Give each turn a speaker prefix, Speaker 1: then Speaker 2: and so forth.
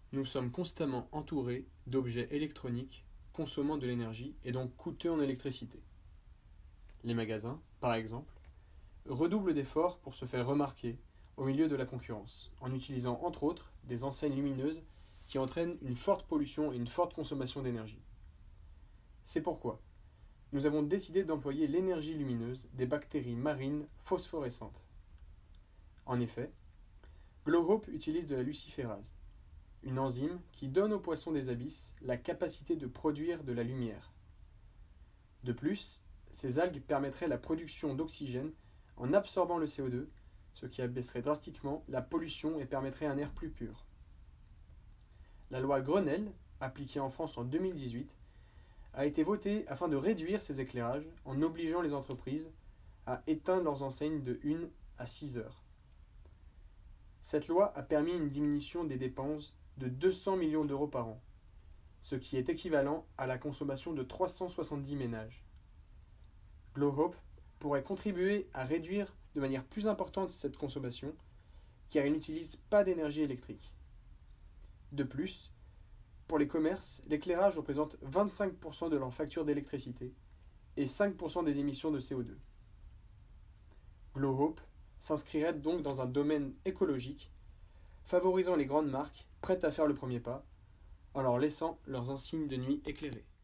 Speaker 1: Nous sommes constamment entourés d'objets électroniques consommant de l'énergie et donc coûteux en électricité. Les magasins, par exemple, redoublent d'efforts pour se faire remarquer au milieu de la concurrence, en utilisant entre autres des enseignes lumineuses qui entraînent une forte pollution et une forte consommation d'énergie. C'est pourquoi nous avons décidé d'employer l'énergie lumineuse des bactéries marines phosphorescentes. En effet, GlowHope utilise de la luciférase, une enzyme qui donne aux poissons des abysses la capacité de produire de la lumière. De plus, ces algues permettraient la production d'oxygène en absorbant le CO2, ce qui abaisserait drastiquement la pollution et permettrait un air plus pur. La loi Grenelle, appliquée en France en 2018, a été votée afin de réduire ces éclairages en obligeant les entreprises à éteindre leurs enseignes de 1 à 6 heures. Cette loi a permis une diminution des dépenses de 200 millions d'euros par an, ce qui est équivalent à la consommation de 370 ménages. GlowHope pourrait contribuer à réduire de manière plus importante cette consommation, car il n'utilise pas d'énergie électrique. De plus, pour les commerces, l'éclairage représente 25% de leur facture d'électricité et 5% des émissions de CO2. GlowHope s'inscrirait donc dans un domaine écologique, favorisant les grandes marques prêtes à faire le premier pas, en leur laissant leurs insignes de nuit éclairés.